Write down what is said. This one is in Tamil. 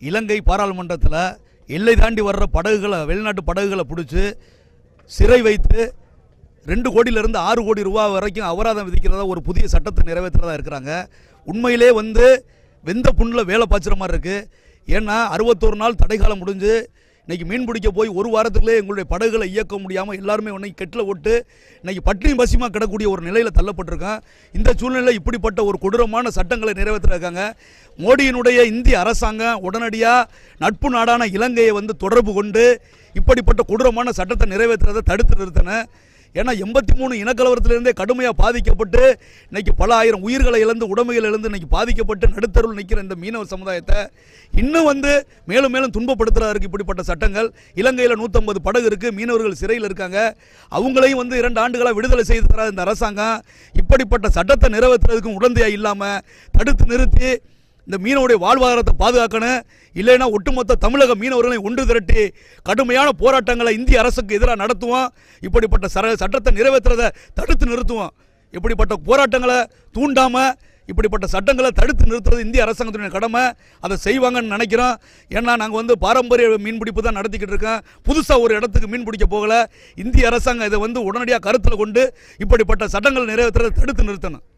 இலங்கை பாராளுமன்றத்தில் எல்லை தாண்டி வர்ற படகுகளை, வெளிநாட்டு படகுகளை பிடிச்சி சிறை வைத்து 2 கோடியிலிருந்து 6 கோடி ரூபா வரைக்கும் அபராதம் விதிக்கிறதா ஒரு புதிய சட்டத்தை நிறைவேற்றுறதா இருக்கிறாங்க. உண்மையிலே வெந்த புண்ணில் வேலை பாய்ச்சுற மாதிரி இருக்குது. ஏன்னா 61 நாள் தடைக்காலம் முடிஞ்சு இன்றைக்கி மீன் பிடிக்க போய் ஒரு வாரத்துக்குள்ளே எங்களுடைய படகுகளை இயக்க முடியாமல் எல்லாருமே இன்னைக்கு கெட்டில் ஓட்டு இன்றைக்கி பட்டினி பசியமாக கிடக்கூடிய ஒரு நிலையில் தள்ளப்பட்டிருக்கான். இந்த சூழ்நிலையில் இப்படிப்பட்ட ஒரு கொடூரமான சட்டங்களை நிறைவேற்றிருக்காங்க. மோடியினுடைய இந்திய அரசாங்கம் உடனடியாக நட்பு நாடான இலங்கையை தொடர்பு கொண்டு இப்படிப்பட்ட கொடூரமான சட்டத்தை நிறைவேற்றுறதை தடுத்து நிறுத்தின. ஏன்னா 83 இனக்கலவரத்திலிருந்தே கடுமையாக பாதிக்கப்பட்டு இன்றைக்கி பல ஆயிரம் உயிர்களை இழந்து உடைமைகள் இழந்து இன்றைக்கி பாதிக்கப்பட்டு நடுத்தருள் நிற்கிற இந்த மீனவர் சமுதாயத்தை இன்னும் மேலும் மேலும் துன்பப்படுத்துறதற்கு இப்படிப்பட்ட சட்டங்கள். இலங்கையில் 150 படகு இருக்குது, மீனவர்கள் சிறையில் இருக்காங்க. அவங்களையும் 2 ஆண்டுகளாக விடுதலை செய்து தராத இந்த அரசாங்கம் இப்படிப்பட்ட சட்டத்தை நிறைவேற்றுறதுக்கும் உடந்தையாக இல்லாமல் தடுத்து நிறுத்தி இந்த மீனவருடைய வாழ்வாதாரத்தை பாதுகாக்கணும். இல்லைன்னா ஒட்டுமொத்த தமிழக மீனவர்களை ஒன்று திரட்டி கடுமையான போராட்டங்களை இந்திய அரசுக்கு எதிராக நடத்துவோம். இப்படிப்பட்ட சட்டத்தை நிறைவேற்றுறதை தடுத்து நிறுத்துவோம். இப்படிப்பட்ட போராட்டங்களை தூண்டாமல் இப்படிப்பட்ட சட்டங்களை தடுத்து நிறுத்துறது இந்திய அரசாங்கத்தினுடைய கடமை. அதை செய்வாங்கன்னு நினைக்கிறோம். ஏன்னா நாங்கள் பாரம்பரிய மீன்பிடிப்பு தான் நடத்திக்கிட்டு இருக்கோம். புதுசாக ஒரு இடத்துக்கு மீன் பிடிக்க போகலை. இந்திய அரசாங்கம் இதை உடனடியாக கருத்தில் கொண்டு இப்படிப்பட்ட சட்டங்களை நிறைவேற்றுறதை தடுத்து நிறுத்தணும்.